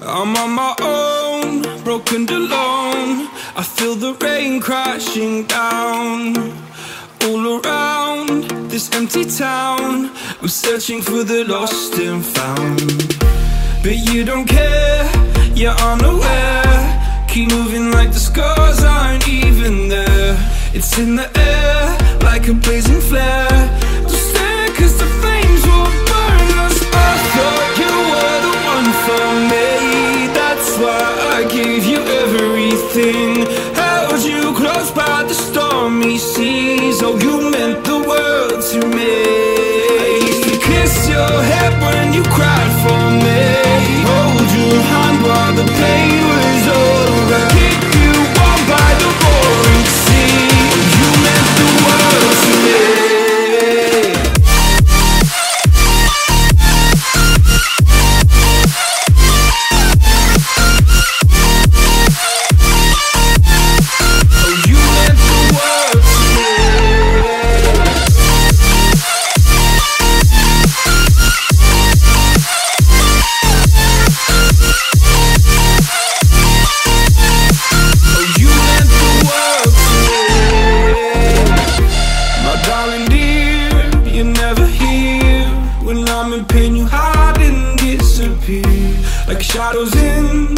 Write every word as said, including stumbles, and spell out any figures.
I'm on my own, broken and alone. I feel the rain crashing down all around this empty town. I'm searching for the lost and found, but you don't care, you're unaware. Keep moving like the scars aren't even there. It's in the air like a blazing flare. Don't stare cause the flames will burn us. I thought you were the one for me, that's why I gave you everything. Held you close by the stormy seas. Oh, you meant the world to me. I used to kiss your head when you cried for me, hold your hand while the pain was over, keep you warm by the roaring sea. You meant the world to me. Like shadows in